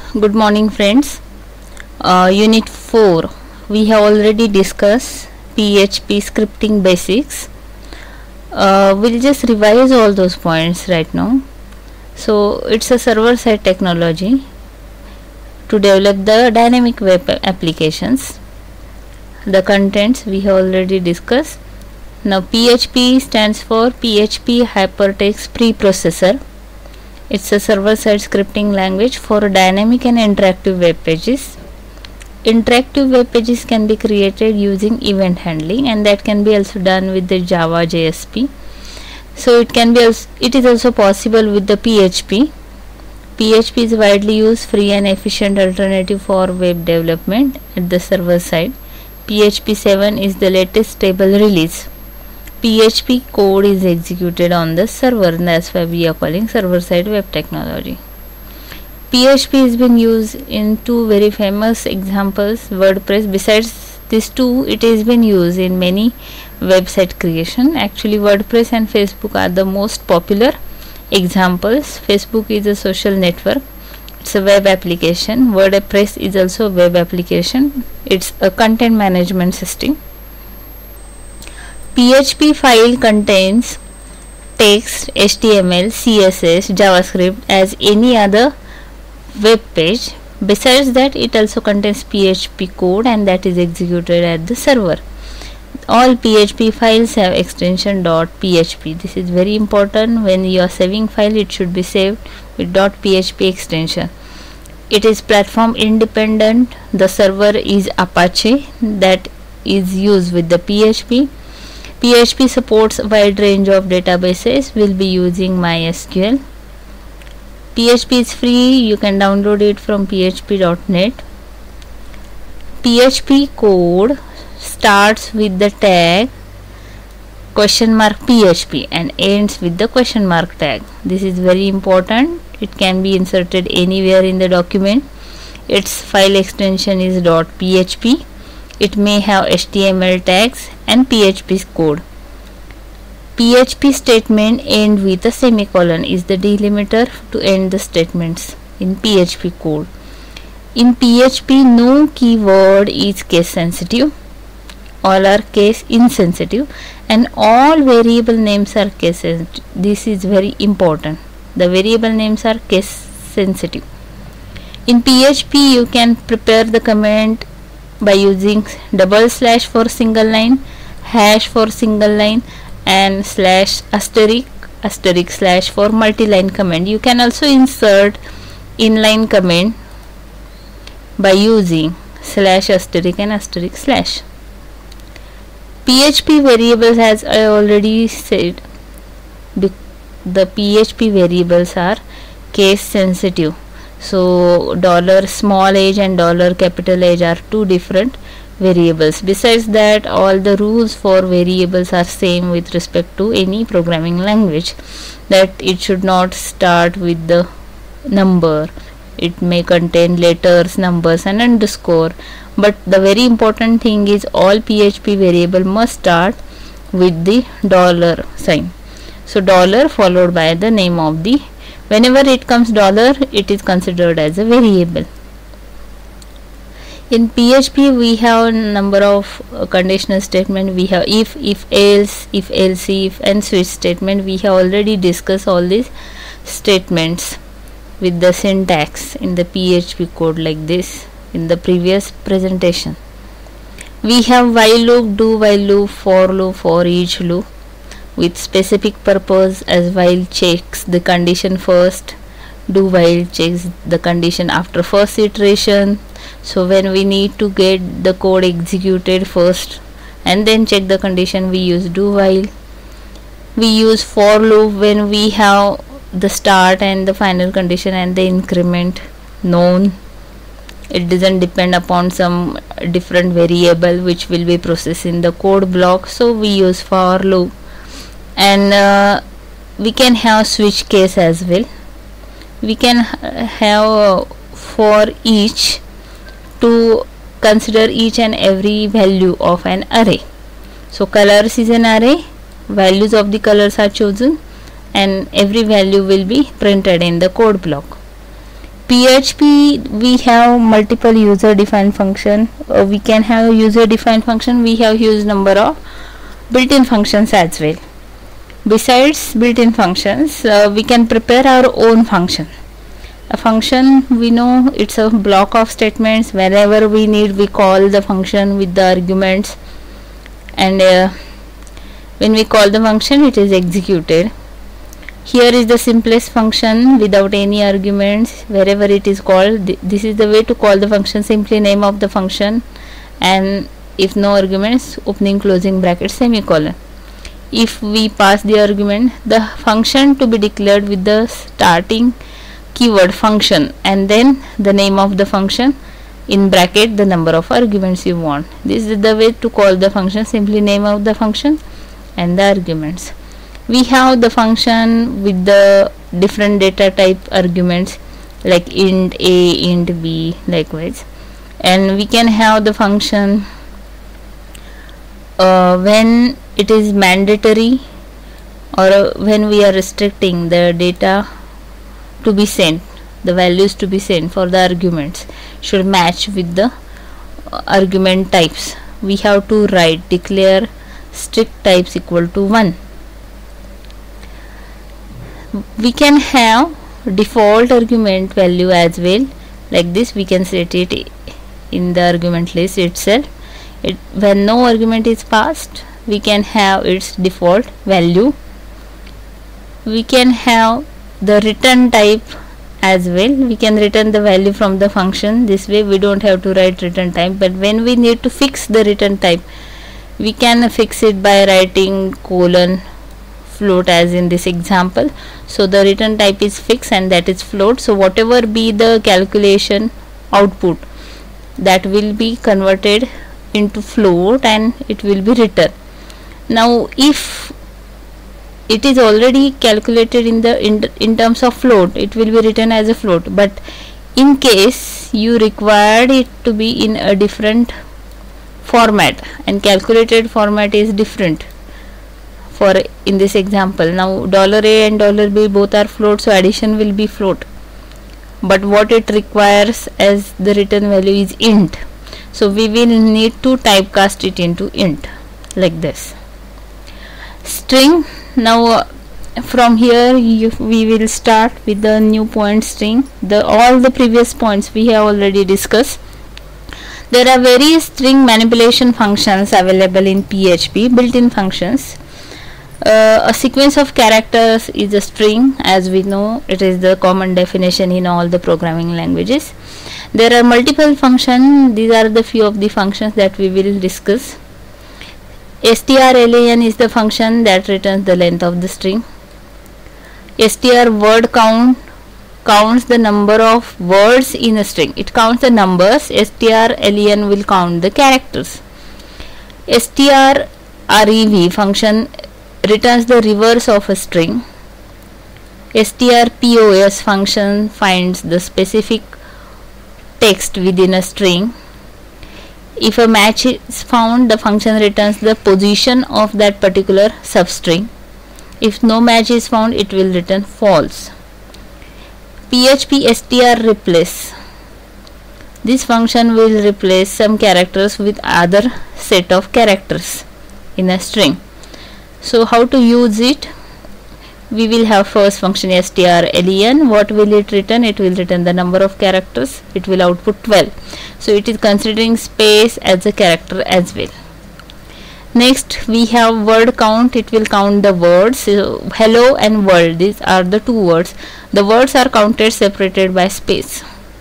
Good morning friends. Unit 4 we have already discussed PHP scripting basics. We'll just revise all those points right now. So it's a server side technology to develop the dynamic web applications. The contents we have already discussed. Now PHP stands for PHP Hypertext Preprocessor. It's a server-side scripting language for dynamic and interactive web pages. Interactive web pages can be created using event handling, and that can be also done with the Java JSP. So it is also possible with the PHP. PHP is widely used, free and efficient alternative for web development at the server side. PHP 7 is the latest stable release. PHP code is executed on the server, and that's why we are calling server-side web technology. PHP has been used in two very famous examples, WordPress. Besides these two, it has been used in many website creation. Actually, WordPress and Facebook are the most popular examples. Facebook is a social network. It's a web application. WordPress is also a web application. It's a content management system. PHP file contains text, HTML, CSS, JavaScript as any other web page. Besides that, it also contains PHP code, and that is executed at the server. All PHP files have extension .php. This is very important. When you are saving file, it should be saved with .php extension. It is platform independent. The server is Apache that is used with the PHP. PHP supports a wide range of databases. We'll be using MySQL. PHP is free. You can download it from php.net. PHP code starts with the tag $PHP and ends with the question mark tag. This is very important. It can be inserted anywhere in the document. Its file extension is .php. It may have HTML tags and PHP code. PHP statement end with a semicolon is the delimiter to end the statements in PHP code. In PHP, no keyword is case sensitive. All are case insensitive, and all variable names are case sensitive. This is very important. The variable names are case sensitive. In PHP, you can prepare the comment by using / for single line, # for single line, and **/ for multi-line comment. You can also insert inline comment by using / and **/. PHP variables, as I already said, the PHP variables are case sensitive. So $h and $H are two different variables. Besides that, all the rules for variables are same with respect to any programming language, that it should not start with the number. It may contain letters, numbers and underscore, but the very important thing is all PHP variable must start with the $sign. So dollar followed by the name of the, whenever it comes $, it is considered as a variable. In PHP, we have a number of conditional statement. We have if else, if and switch statement. We have already discussed all these statements with the syntax in the PHP code like this in the previous presentation. We have while loop, do while loop, for each loop with specific purpose, as while checks the condition first, do while checks the condition after first iteration. So when we need to get the code executed first and then check the condition, we use do while. We use for loop when we have the start and the final condition and the increment known. It doesn't depend upon some different variable which will be processed in the code block, so we use for loop. And we can have switch case as well. We can have for each to consider each and every value of an array. So colors is an array, values of the colors are chosen, and every value will be printed in the code block. PHP we have multiple user defined function. We can have user defined function. We have huge number of built-in functions as well. Besides built-in functions, we can prepare our own function. A function, we know it's a block of statements. Whenever we need, we call the function with the arguments, and when we call the function, it is executed. Here is the simplest function without any arguments. Wherever it is called, this is the way to call the function. Simply name of the function, and if no arguments, opening closing bracket semicolon. If we pass the argument, the function to be declared with the starting keyword function, and then the name of the function in bracket the number of arguments you want. This is the way to call the function. Simply name of the function and the arguments. We have the function with the different data type arguments like int a, int b, likewise. And we can have the function when it is mandatory, or when we are restricting the data to be sent, the values to be sent for the arguments should match with the argument types. We have to write declare strict types equal to 1. We can have default argument value as well. Like this, we can set it in the argument list itself. When no argument is passed, we can have its default value. We can have the return type as well. We can return the value from the function. This way we don't have to write return type, but when we need to fix the return type, we can fix it by writing colon float as in this example. So the return type is fixed and that is float. So whatever be the calculation output, that will be converted into float and it will be returned. Now if it is already calculated in terms of float, it will be written as a float, but in case you required it to be in a different format, and calculated format is different for in this example. Now $a and $b both are float, so addition will be float, but what it requires as the return value is int, so we will need to typecast it into int like this. String. Now from here we will start with the new point string. All the previous points we have already discussed. There are various string manipulation functions available in PHP, built-in functions. A sequence of characters is a string, as we know. It is the common definition in all the programming languages. There are multiple functions. These are the few of the functions that we will discuss. strlen is the function that returns the length of the string. Str word count counts the number of words in a string. It counts the numbers. strlen will count the characters. strrev function returns the reverse of a string. strpos function finds the specific text within a string. If a match is found, the function returns the position of that particular substring. If no match is found, it will return false. PHP str replace. This function will replace some characters with other set of characters in a string. So how to use it? We will have first function strlen. What will it return? It will return the number of characters. It will output 12. So it is considering space as a character as well. Next we have word count. It will count the words. So hello and world, these are the two words. The words are counted separated by space.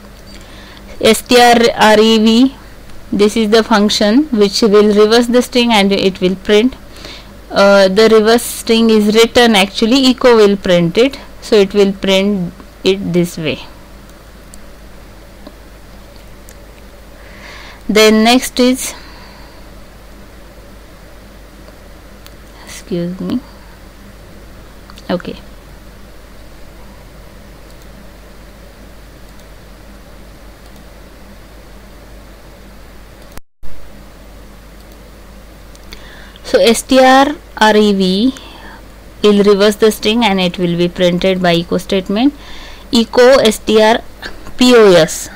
strrev, this is the function which will reverse the string and it will print. The reverse string is written, actually echo will print it, so it will print it this way. Then next is, excuse me, okay, so strrev will reverse the string and it will be printed by echo statement. Echo str POS.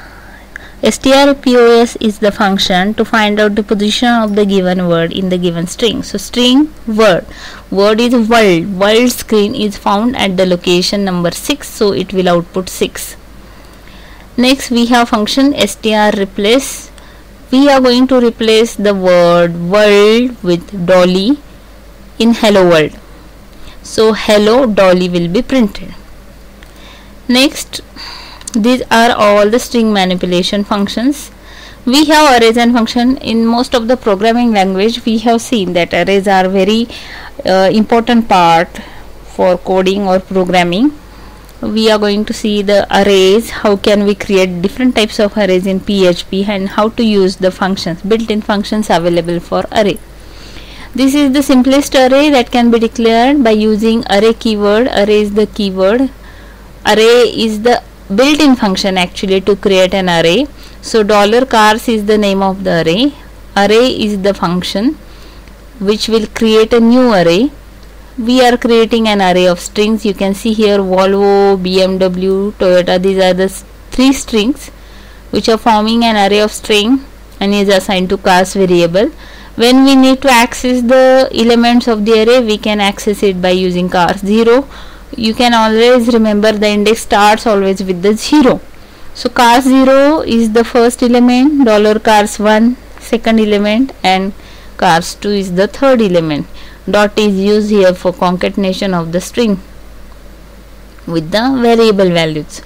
strPOS is the function to find out the position of the given word in the given string. So string word is world screen is found at the location number 6, so it will output 6. Next we have function strReplace. We are going to replace the word world with Dolly in hello world. So hello Dolly will be printed. Next, these are all the string manipulation functions. We have arrays and function. In most of the programming language, we have seen that arrays are very important part for coding or programming. We are going to see the arrays, how can we create different types of arrays in PHP, and how to use the functions, built-in functions available for array. This is the simplest array that can be declared by using array keyword. Array is the keyword. Array is the built-in function actually to create an array. So $cars is the name of the array. Array is the function which will create a new array. We are creating an array of strings. You can see here Volvo, BMW, Toyota. These are the 3 strings which are forming an array of string and is assigned to cars variable. When we need to access the elements of the array, we can access it by using cars 0. You can always remember the index starts always with the 0. So cars 0 is the first element, $cars 1 second element, and cars 2 is the third element. Dot is used here for concatenation of the string with the variable values.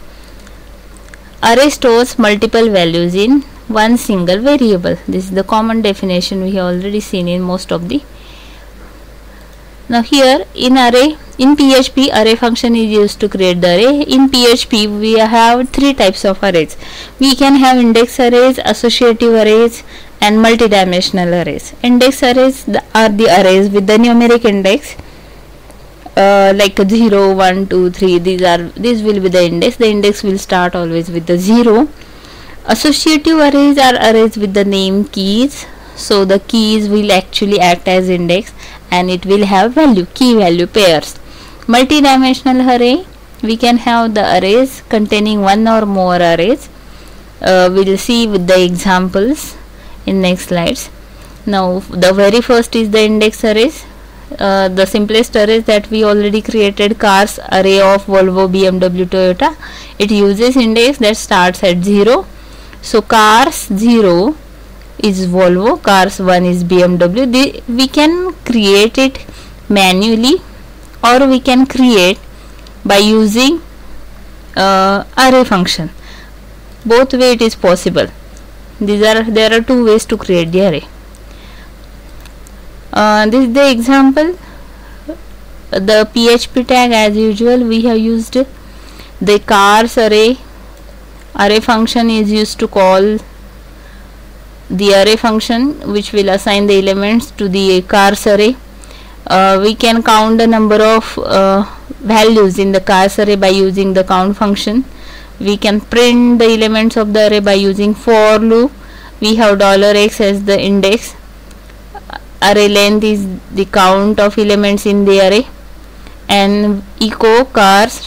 Array stores multiple values in one single variable. This is the common definition we have already seen in most of the. Now here in PHP, array function is used to create the array. In PHP we have 3 types of arrays. We can have index arrays, associative arrays, and multidimensional arrays. Index arrays are the arrays with the numeric index like 0, 1, 2, 3. These will be the index. The index will start always with the 0. Associative arrays are arrays with the name keys. So the keys will actually act as index and it will have key value pairs. Multidimensional array, we can have the arrays containing one or more arrays. We will see with the examples in next slides. Now the very first is the index arrays. The simplest arrays that we already created, cars array of Volvo, BMW, Toyota. It uses index that starts at 0. So cars 0 is Volvo, cars 1 is BMW. We can create it manually or we can create by using array function. Both way it is possible. There are 2 ways to create the array. This is the example. The PHP tag, as usual, we have used the cars array. Array function is used to call the array function which will assign the elements to the cars array. We can count the number of values in the cars array by using the count function. We can print the elements of the array by using for loop. We have $x as the index. Array length is the count of elements in the array, and echo cars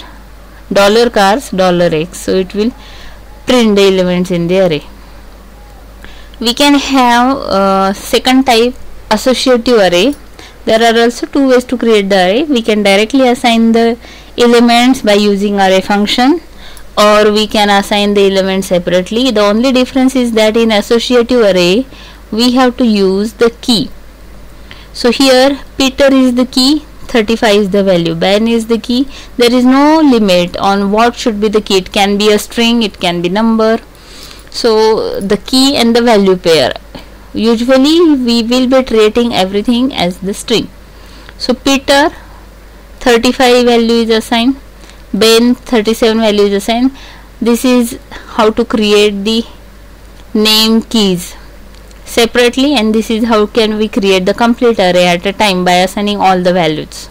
$x, so it will print the elements in the array. We can have second type, associative array. There are also 2 ways to create the array. We can directly assign the elements by using array function, or we can assign the elements separately. The only difference is that in associative array we have to use the key. So here Peter is the key, 35 is the value, Ben is the key. There is no limit on what should be the key. It can be a string, it can be number. So the key and the value pair. Usually we will be treating everything as the string. So Peter 35 value is assigned, Ben 37 value is assigned. This is how to create the name keys separately, and this is how can we create the complete array at a time by assigning all the values.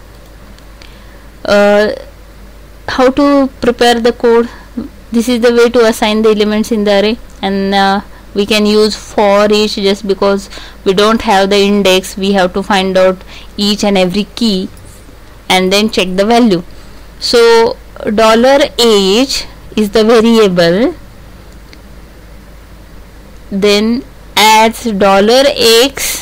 How to prepare the code? This is the way to assign the elements in the array, and we can use for each. Just because we don't have the index, we have to find out each and every key and then check the value. So $age is the variable then adds $x,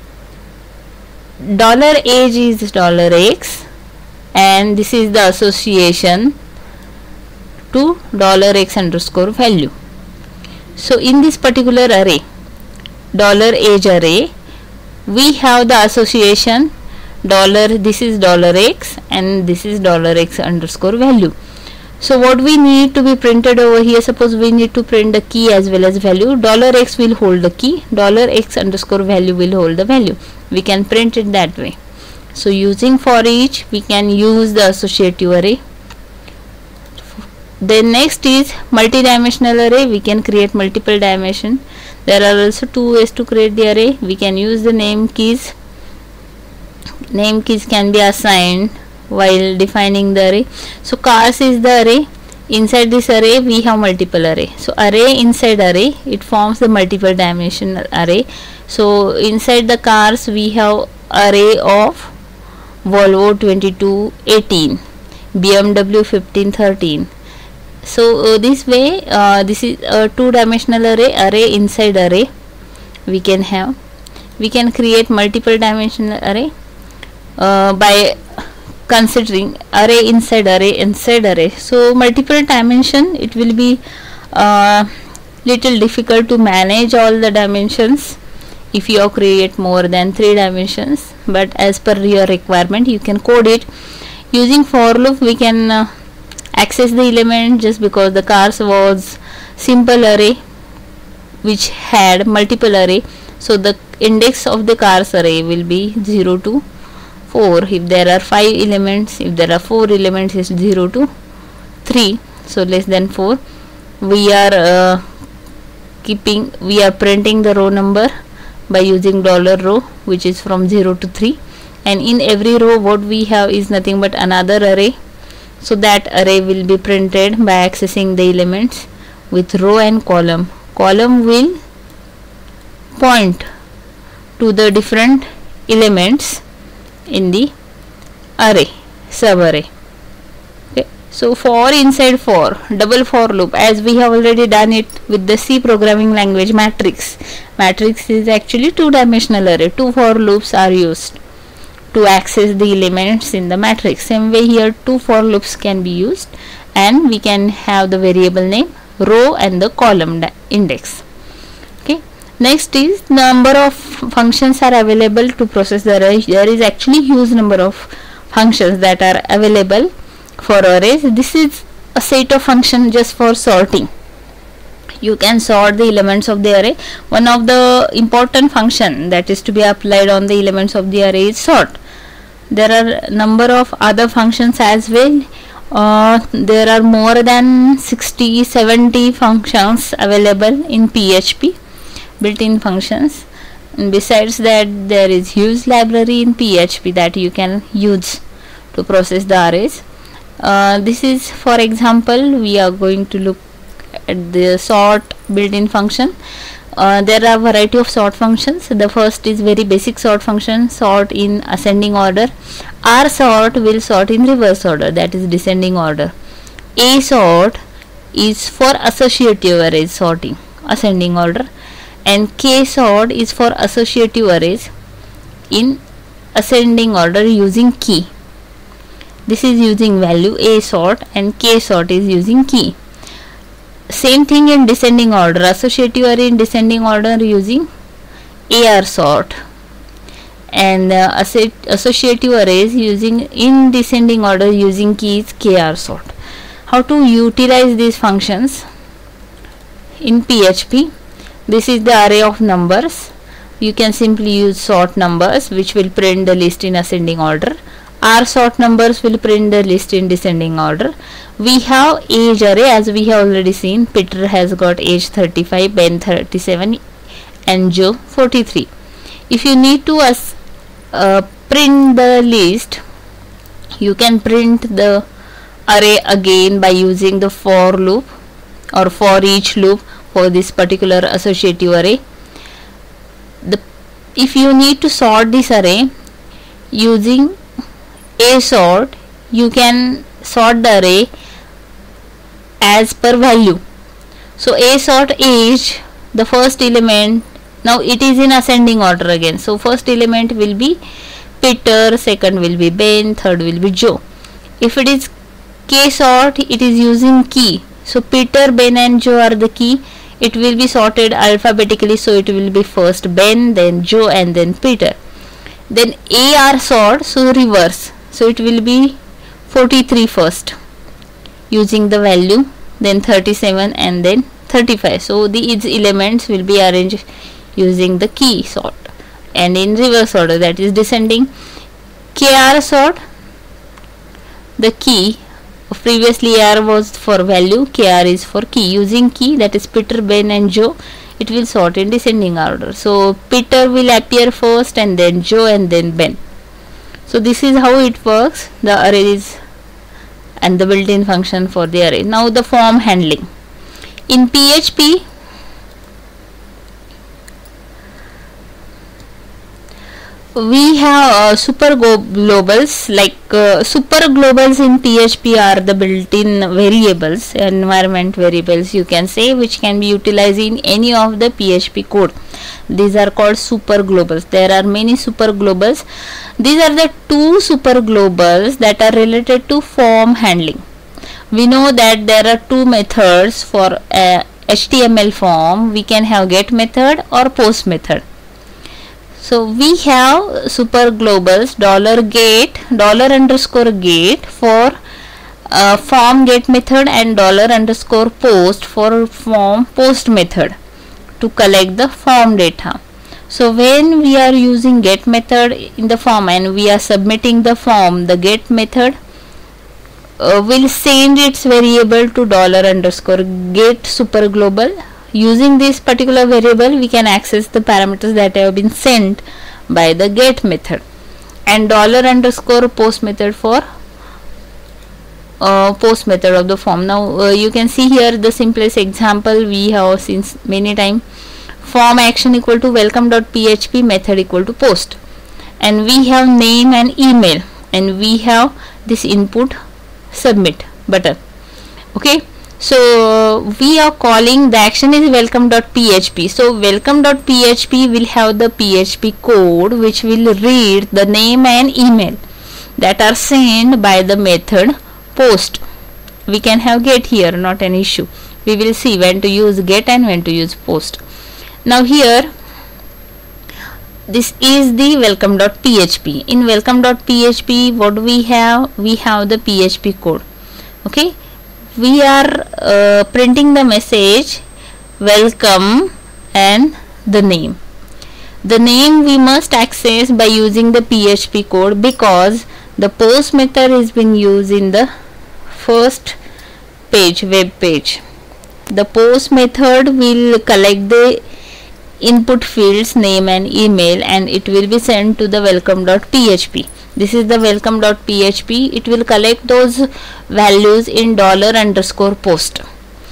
$age is $x, and this is the association to $x underscore value. So in this particular array, $age array, we have the association this is $x and this is $x underscore value. So what we need to be printed over here, suppose we need to print the key as well as value, $x will hold the key, $x underscore value will hold the value. We can print it that way. So using for each, we can use the associative array. Then next is multi-dimensional array. We can create multiple dimension. There are also two ways to create the array. We can use the name keys. Name keys can be assigned while defining the array. So cars is the array. Inside this array we have multiple array. So array inside array, it forms the multiple dimensional array. So inside the cars we have array of Volvo 2218, BMW 1513. So this way, this is a two-dimensional array inside array. We can create multiple dimensional array by considering array inside array. So multiple dimension, it will be little difficult to manage all the dimensions if you create more than 3 dimensions, but as per your requirement you can code it. Using for loop we can access the element, just because the cars was simple array which had multiple array. So the index of the cars array will be 0 to 4. If there are 5 elements, if there are 4 elements, is 0 to 3. So less than 4. We are printing the row number by using $row, which is from 0 to 3, and in every row what we have is nothing but another array. So that array will be printed by accessing the elements with row and column. Column will point to the different elements in the array, subarray. Okay. So for inside for, double for loop, as we have already done it with the C programming language matrix. Matrix is actually two-dimensional array. 2 for loops are used to access the elements in the matrix. Same way here 2 for loops can be used, and we can have the variable name, row, and the column index. Okay. Next is number of functions are available to process the array. There is actually huge number of functions that are available for arrays. This is a set of functions just for sorting. You can sort the elements of the array. One of the important function that is to be applied on the elements of the array is sort. There are number of other functions as well. There are more than 60-70 functions available in PHP, built-in functions. And besides that, there is huge library in PHP that you can use to process the arrays. This is, for example, we are going to look at the sort built-in function. There are variety of sort functions. The first is very basic sort function, sort in ascending order. R sort will sort in reverse order, that is descending order. A sort is for associative arrays sorting, ascending order, and K sort is for associative arrays in ascending order using key. This is using value A sort, and K sort is using key. Same thing in descending order, associative array in descending order using AR sort, and associative arrays using in descending order using keys KR sort. How to utilize these functions in PHP? This is the array of numbers. You can simply use sort numbers, which will print the list in ascending order. R sort numbers will print the list in descending order. We have age array, as we have already seen. Peter has got age 35, Ben 37, and Joe 43. If you need to print the list, you can print the array again by using the for loop or for each loop for this particular associative array. If you need to sort this array using A sort, you can sort the array as per value. So A sort age the first element, now it is in ascending order again, so first element will be Peter, second will be Ben, third will be Joe. If it is K sort, it is using key, so Peter, Ben and Joe are the key. It will be sorted alphabetically, so it will be first Ben, then Joe and then Peter. Then AR sort, so reverse, so it will be 43 first using the value, then 37 and then 35. So these elements will be arranged using the key sort and in reverse order, that is descending. KR sort, the key, previously R was for value, KR is for key. Using key, that is Peter, Ben and Joe, it will sort in descending order. So Peter will appear first and then Joe and then Ben. So this is how it works, the arrays and the built-in function for the array. Now the form handling. In PHP, we have super globals, like super globals in PHP are the built-in variables, environment variables you can say, which can be utilized in any of the PHP code. These are called super globals. There are many super globals. These are the two super globals that are related to form handling. We know that there are two methods for HTML form. We can have get method or post method. So we have super globals $get, $_get for form get method and $_ for form post method to collect the form data. So when we are using get method in the form and we are submitting the form, the get method will send its variable to $_get super global. Using this particular variable, we can access the parameters that have been sent by the get method, and $_ post method for post method of the form. Now you can see here the simplest example we have seen many times. Form action equal to welcome.php, method equal to post, and we have name and email, and we have this input submit button. Okay, so we are calling the action is welcome.php. So welcome.php will have the PHP code which will read the name and email that are sent by the method post. We can have get here, not an issue. We will see when to use get and when to use post. Now here this is the welcome.php. In welcome.php, what we have? We have the PHP code. Okay, we are printing the message welcome and the name. The name we must access by using the PHP code, because the post method is being used in the first page, web page. The post method will collect the input fields name and email, and it will be sent to the welcome.php. This is the welcome.php. It will collect those values in $_post.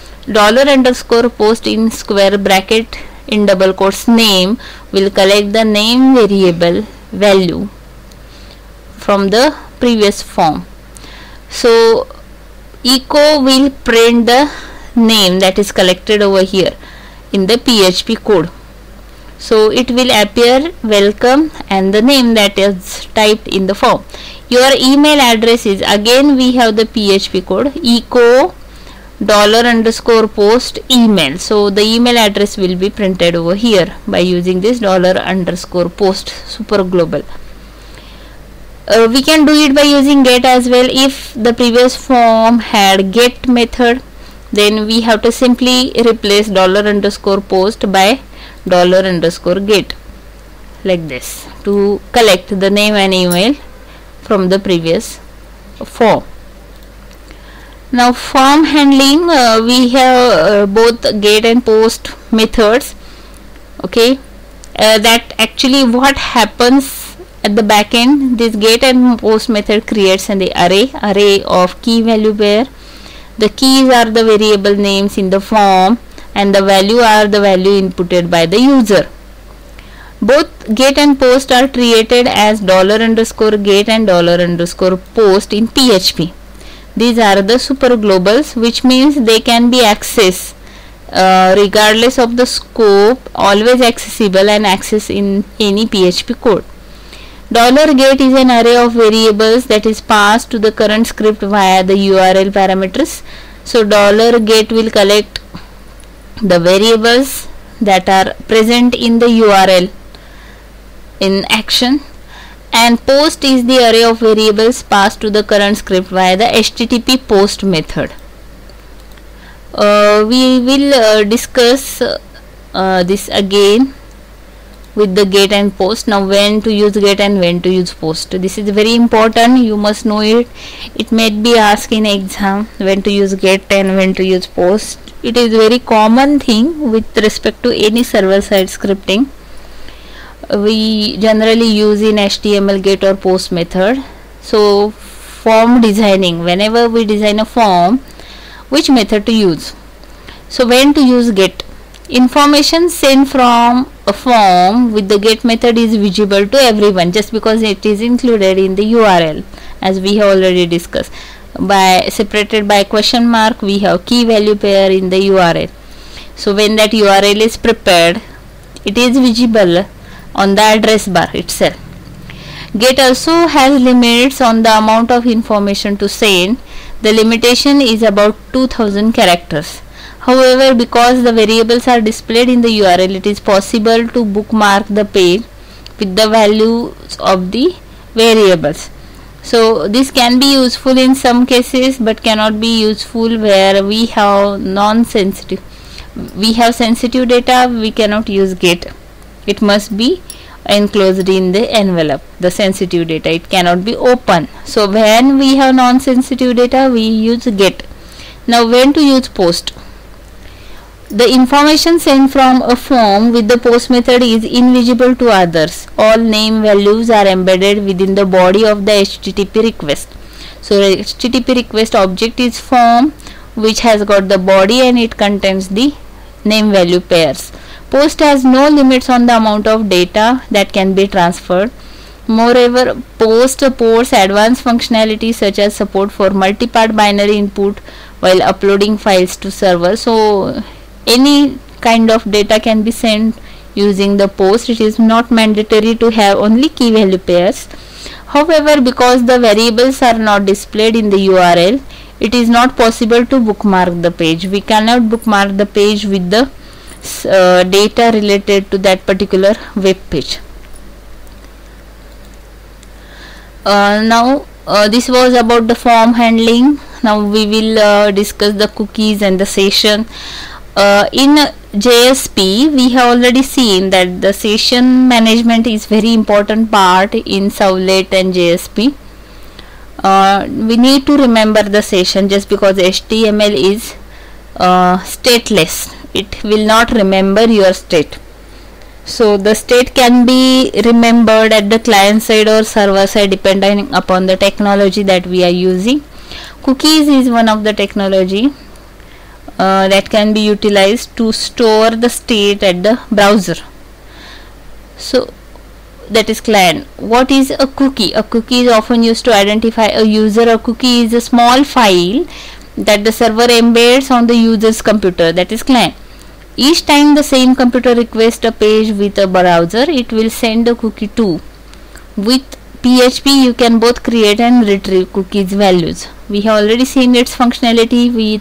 $_ in square bracket in double quotes name will collect the name variable value from the previous form. So echo will print the name that is collected over here in the PHP code. So it will appear welcome and the name that is typed in the form. Your email address is, again we have the PHP code, echo $_post email. So the email address will be printed over here by using this $_post super global. We can do it by using get as well. If the previous form had get method, then we have to simply replace $_post by $_get, like this, to collect the name and email from the previous form. Now form handling, we have both get and post methods. Okay, that actually what happens at the back end, this get and post method creates an array of key value pair. The keys are the variable names in the form, and the value are the value inputted by the user. Both get and post are treated as $_get and $_post in PHP. These are the super globals, which means they can be accessed regardless of the scope, always accessible and accessed in any PHP code. $get is an array of variables that is passed to the current script via the URL parameters. So $get will collect the variables that are present in the URL in action, and post is the array of variables passed to the current script via the HTTP post method. We will discuss this again with the get and post. Now, when to use get and when to use post, this is very important, you must know it. It may be asked in exam, when to use get and when to use post. It is very common thing with respect to any server side scripting. We generally use in HTML get or post method. So form designing, whenever we design a form, which method to use? So when to use get? Information sent from a form with the get method is visible to everyone just because it is included in the URL, as we have already discussed. By separated by question mark, we have key value pair in the URL. So when that URL is prepared, it is visible on the address bar itself. Get also has limits on the amount of information to send. The limitation is about 2000 characters. However, because the variables are displayed in the URL, it is possible to bookmark the page with the values of the variables. So this can be useful in some cases but cannot be useful where we have non-sensitive. We have sensitive data, we cannot use get. It must be enclosed in the envelope, the sensitive data, it cannot be open. So when we have non-sensitive data, we use get. Now when to use post? The information sent from a form with the post method is invisible to others. All name values are embedded within the body of the HTTP request. So the HTTP request object is form, which has got the body and it contains the name value pairs. Post has no limits on the amount of data that can be transferred. Moreover, post supports advanced functionality such as support for multi-part binary input while uploading files to server. So any kind of data can be sent using the post. It is not mandatory to have only key value pairs. However, because the variables are not displayed in the URL, it is not possible to bookmark the page. We cannot bookmark the page with the data related to that particular web page. Now this was about the form handling. Now we will discuss the cookies and the session. In JSP, we have already seen that the session management is very important part in Servlet and JSP. We need to remember the session just because HTML is stateless. It will not remember your state. So the state can be remembered at the client side or server side depending upon the technology that we are using. Cookies is one of the technology that can be utilized to store the state at the browser. So that is client. What is a cookie? A cookie is often used to identify a user. A cookie is a small file that the server embeds on the user's computer, that is client. Each time the same computer requests a page with a browser, it will send a cookie too. With PHP, you can both create and retrieve cookies values. We have already seen its functionality with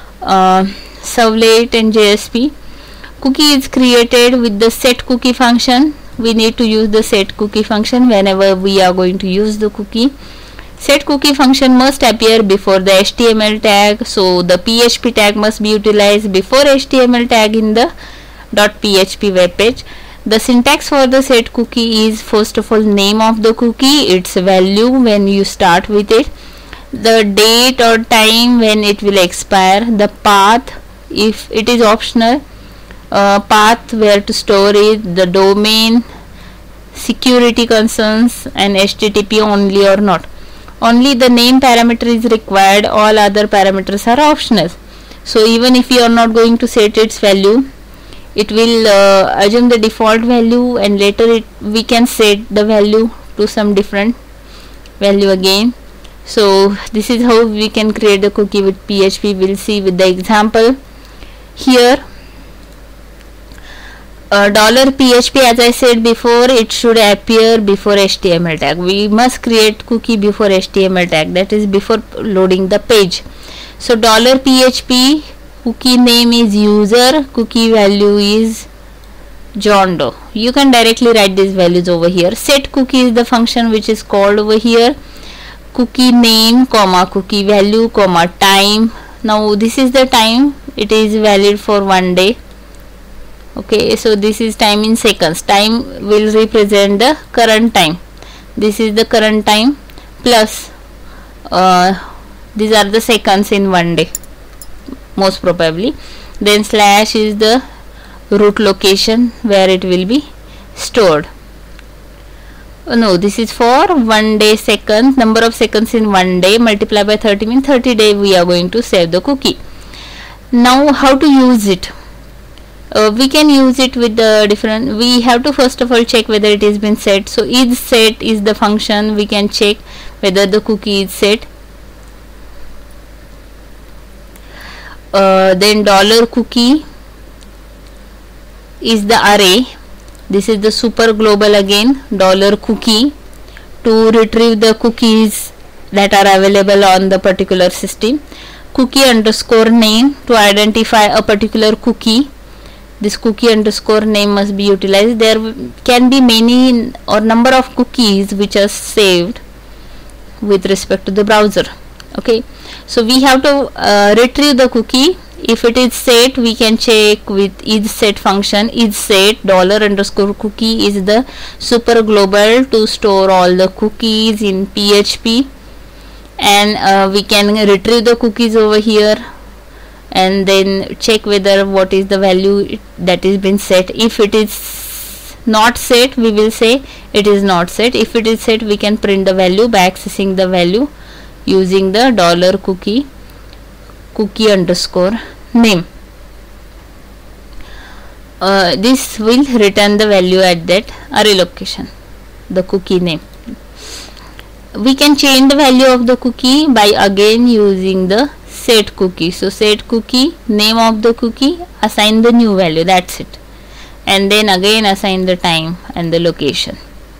Servlet and JSP. Cookie is created with the set cookie function. We need to use the set cookie function whenever we are going to use the cookie. Set cookie function must appear before the HTML tag, so the PHP tag must be utilized before HTML tag in the .php web page. The syntax for the set cookie is first of all name of the cookie, its value when you start with it, the date or time when it will expire, the path if it is optional, path where to store it, the domain, security concerns, and HTTP only or not. Only the name parameter is required, all other parameters are optional. So even if you are not going to set its value, it will assume the default value, and later we can set the value to some different value again. So this is how we can create the cookie with PHP. We'll see with the example. Here $PHP, as I said before, it should appear before HTML tag. We must create cookie before HTML tag, that is before loading the page. So $PHP, cookie name is user, cookie value is John Doe. You can directly write these values over here. Set cookie is the function which is called over here. Cookie name, comma, cookie value, comma, time. Now this is the time, it is valid for 1 day. Okay, so this is time in seconds. Time will represent the current time. This is the current time plus these are the seconds in 1 day, most probably. Then slash is the root location where it will be stored. No, this is for 1 day seconds. Number of seconds in 1 day multiply by 30 means 30 days we are going to save the cookie. Now how to use it? We can use it with the different, we have to first of all check whether it has been set. So is set is the function, we can check whether the cookie is set. Then $cookie is the array. This is the super global again, $cookie, to retrieve the cookies that are available on the particular system. Cookie underscore name to identify a particular cookie. This cookie underscore name must be utilized. There can be many or number of cookies which are saved with respect to the browser. Okay, so we have to retrieve the cookie. If it is set, we can check with is set function. Is set $_cookie is the super global to store all the cookies in PHP, and we can retrieve the cookies over here and then check whether what is the value that is been set. If it is not set, we will say it is not set. If it is set, we can print the value by accessing the value using the $cookie underscore name. This will return the value at that array location, the cookie name. We can change the value of the cookie by again using the set cookie. So set cookie, name of the cookie, assign the new value, that's it, and then again assign the time and the location.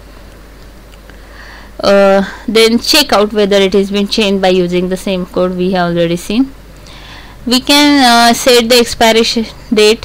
Then check out whether it has been changed by using the same code we have already seen. We can set the expiration date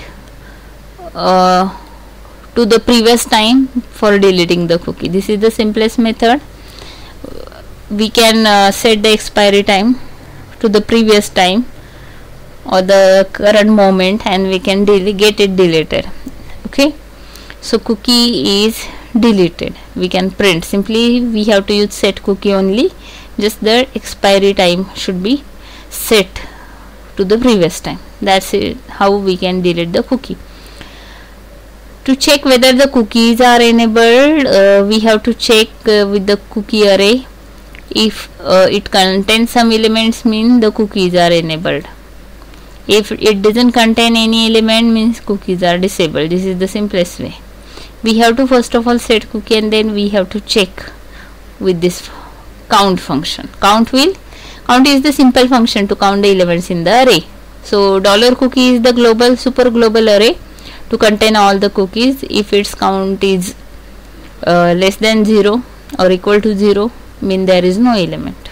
to the previous time for deleting the cookie. This is the simplest method. We can set the expiry time to the previous time or the current moment, and we can get it deleted. Okay, so cookie is deleted. We can print, simply we have to use set cookie only, just the expiry time should be set to the previous time. That's it, how we can delete the cookie. To check whether the cookies are enabled, we have to check with the cookie array. If it contains some elements, mean the cookies are enabled. If it doesn't contain any element, means cookies are disabled. This is the simplest way. We have to first of all set cookie, and then we have to check with this count function. Count is the simple function to count the elements in the array. So $cookie is the global, super global array to contain all the cookies. If its count is less than 0 or equal to 0, mean there is no element.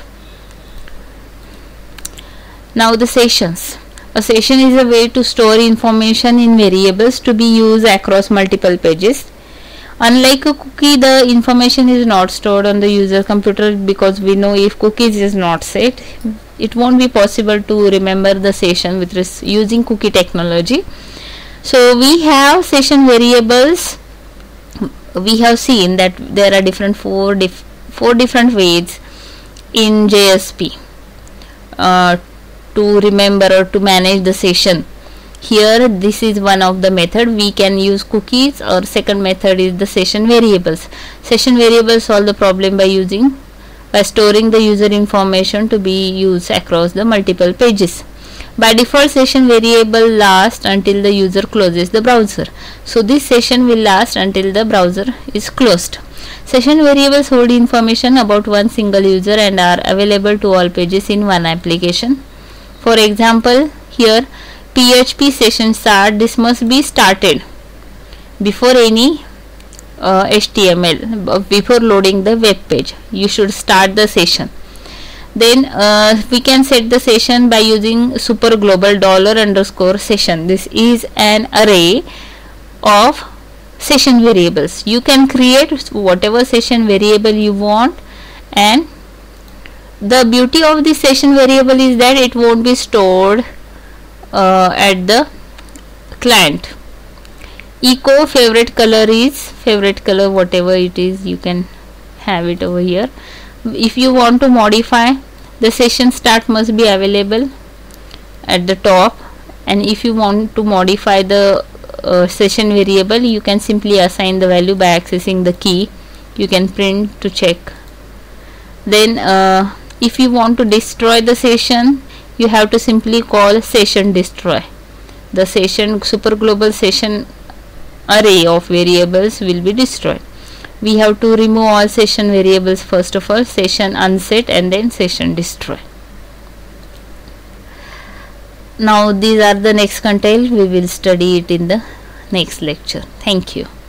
Now the sessions. A session is a way to store information in variables to be used across multiple pages. Unlike a cookie, the information is not stored on the user computer, because we know if cookies is not set, it won't be possible to remember the session with using cookie technology. So we have session variables. We have seen that there are four different ways in JSP to remember or to manage the session. Here this is one of the method. We can use cookies, or second method is the session variables. Session variables solve the problem by storing the user information to be used across the multiple pages. By default, session variable lasts until the user closes the browser. So this session will last until the browser is closed. Session variables hold information about one single user and are available to all pages in one application. For example, here PHP session start, this must be started. before any HTML, before loading the web page. You should start the session. Then we can set the session by using super global $_session. This is an array of session variables. You can create whatever session variable you want, and the beauty of the session variable is that it won't be stored at the client. Echo favorite color is favorite color, whatever it is, you can have it over here. If you want to modify, the session start must be available at the top, and if you want to modify the session variable, you can simply assign the value by accessing the key. You can print to check. Then if you want to destroy the session, you have to simply call session destroy. The session super global session array of variables will be destroyed. We have to remove all session variables first of all, session unset and then session destroy. Now these are the next content. We will study it in the next lecture. Thank you.